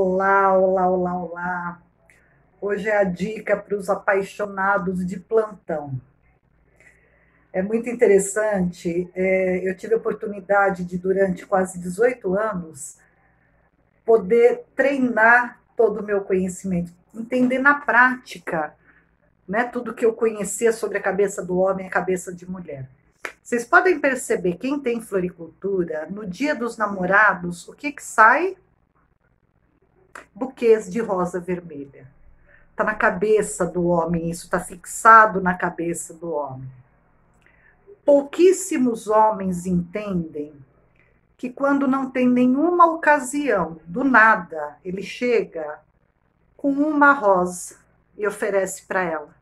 Olá, olá, olá, olá. Hoje é a dica para os apaixonados de plantão. É muito interessante. Eu tive a oportunidade de, durante quase 18 anos, poder treinar todo o meu conhecimento, entender na prática, né, tudo que eu conhecia sobre a cabeça do homem e a cabeça de mulher. Vocês podem perceber, quem tem floricultura, no dia dos namorados, o que sai? Buquês de rosa vermelha. Está na cabeça do homem, isso está fixado na cabeça do homem. Pouquíssimos homens entendem que quando não tem nenhuma ocasião, do nada, ele chega com uma rosa e oferece para ela.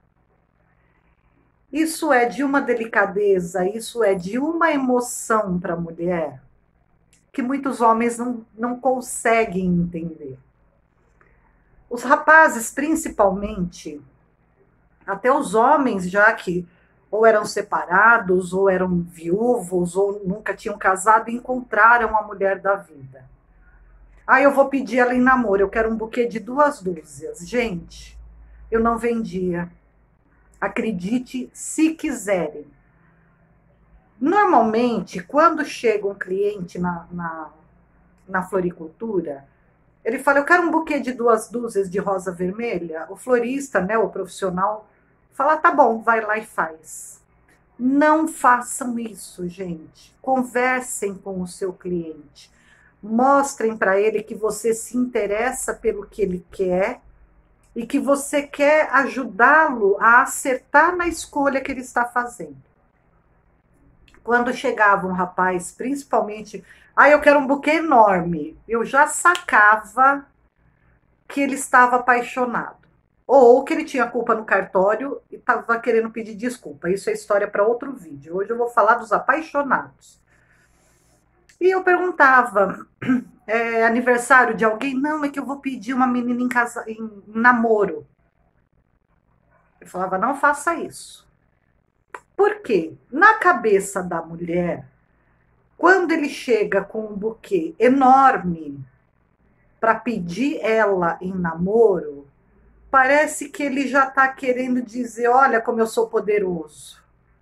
Isso é de uma delicadeza, isso é de uma emoção para a mulher que muitos homens não conseguem entender. Os rapazes, principalmente, até os homens já que ou eram separados, ou eram viúvos, ou nunca tinham casado, e encontraram a mulher da vida. Eu vou pedir ela em namoro, eu quero um buquê de 2 dúzias. Gente, eu não vendia. Acredite se quiserem. Normalmente, quando chega um cliente na floricultura, ele fala, eu quero um buquê de 2 dúzias de rosa vermelha. O florista, né, o profissional, fala, tá bom, vai lá e faz. Não façam isso, gente. Conversem com o seu cliente. Mostrem para ele que você se interessa pelo que ele quer e que você quer ajudá-lo a acertar na escolha que ele está fazendo. Quando chegava um rapaz, principalmente, eu quero um buquê enorme, eu já sacava que ele estava apaixonado. Ou que ele tinha culpa no cartório e estava querendo pedir desculpa. Isso é história para outro vídeo. Hoje eu vou falar dos apaixonados. E eu perguntava, aniversário de alguém? Não, é que eu vou pedir uma menina em namoro. Eu falava, não faça isso. Por quê? Na cabeça da mulher, quando ele chega com um buquê enorme para pedir ela em namoro, parece que ele já está querendo dizer, olha como eu sou poderoso.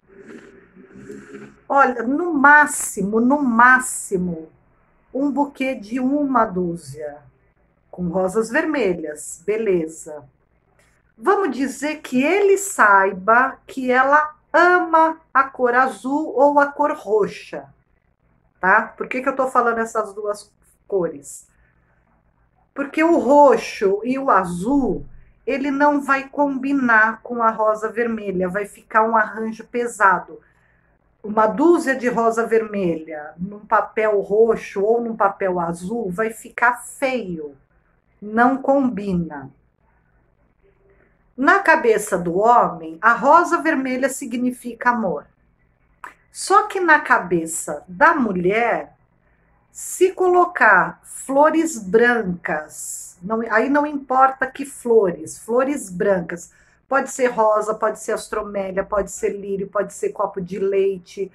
Olha, no máximo, um buquê de 1 dúzia, com rosas vermelhas, beleza. Vamos dizer que ele saiba que ela ama a cor azul ou a cor roxa, tá? Por que eu estou falando essas duas cores? Porque o roxo e o azul, ele não vai combinar com a rosa vermelha, vai ficar um arranjo pesado. 1 dúzia de rosa vermelha num papel roxo ou num papel azul vai ficar feio, não combina. Na cabeça do homem, a rosa vermelha significa amor. Só que na cabeça da mulher, se colocar flores brancas, aí não importa que flores brancas, pode ser rosa, pode ser astromélia, pode ser lírio, pode ser copo de leite,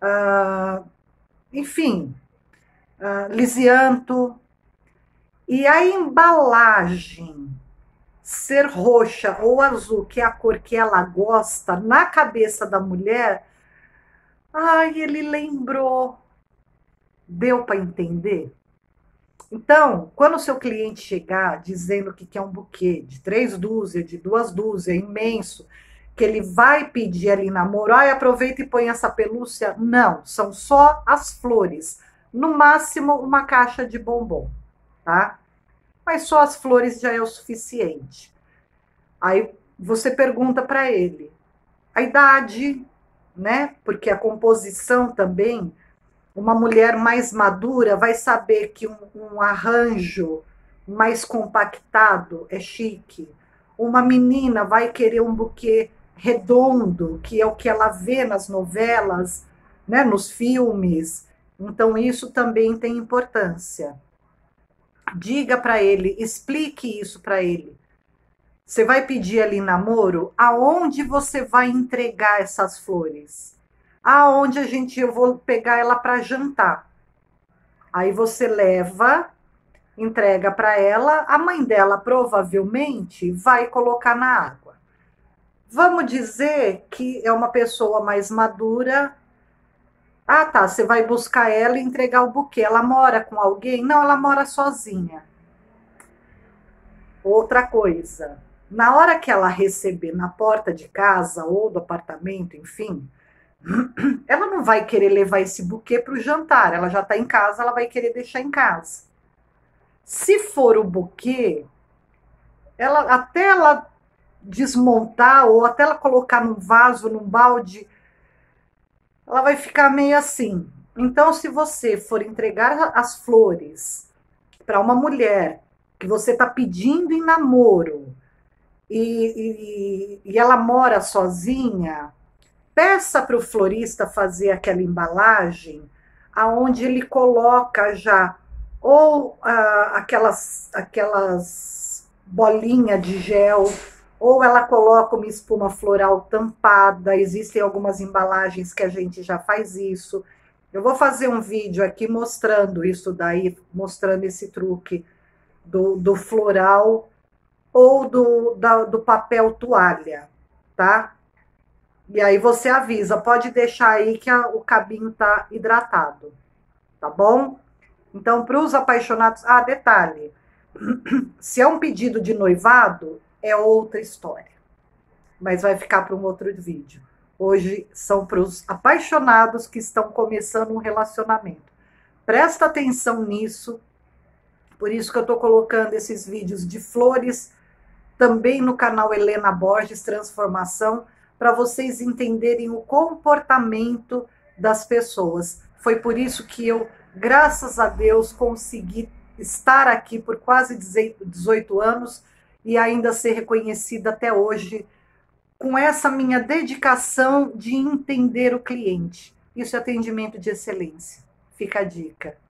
enfim, lisianto. E a embalagem ser roxa ou azul, que é a cor que ela gosta, na cabeça da mulher, ele lembrou. Deu para entender? Então, quando o seu cliente chegar dizendo que quer um buquê de 3 dúzias, de 2 dúzias, imenso, que ele vai pedir ali namoro, aproveita e põe essa pelúcia. Não, são só as flores. No máximo, uma caixa de bombom, tá? Mas só as flores já é o suficiente. Aí você pergunta para ele a idade, né? Porque a composição também, uma mulher mais madura vai saber que um arranjo mais compactado é chique. Uma menina vai querer um buquê redondo, que é o que ela vê nas novelas, né, nos filmes. Então, isso também tem importância. Diga para ele, explique isso para ele. Você vai pedir ali namoro? Aonde você vai entregar essas flores? Aonde eu vou pegar ela para jantar. Aí você leva entrega para ela, a mãe dela provavelmente vai colocar na água. Vamos dizer que é uma pessoa mais madura. Ah, tá, você vai buscar ela e entregar o buquê. Ela mora com alguém? Não, ela mora sozinha. Outra coisa, na hora que ela receber na porta de casa ou do apartamento, enfim, ela não vai querer levar esse buquê para o jantar. Ela já está em casa, ela vai querer deixar em casa. Se for o buquê, até ela desmontar ou até ela colocar num vaso, num balde, ela vai ficar meio assim. Então, se você for entregar as flores para uma mulher que você está pedindo em namoro e ela mora sozinha, peça para o florista fazer aquela embalagem aonde ele coloca já ou aquelas bolinhas de gel, ou ela coloca uma espuma floral tampada. Existem algumas embalagens que a gente já faz isso. Eu vou fazer um vídeo aqui mostrando isso daí, mostrando esse truque do floral ou do papel toalha, tá? E aí você avisa, pode deixar aí que o cabinho tá hidratado, tá bom? Então, para os apaixonados, detalhe, se é um pedido de noivado, é outra história, mas vai ficar para um outro vídeo. Hoje são para os apaixonados que estão começando um relacionamento. Presta atenção nisso, por isso que eu estou colocando esses vídeos de flores também no canal Helena Borges Transformação, para vocês entenderem o comportamento das pessoas. Foi por isso que eu, graças a Deus, consegui estar aqui por quase 18 anos e ainda ser reconhecida até hoje com essa minha dedicação de entender o cliente. Isso é atendimento de excelência. Fica a dica.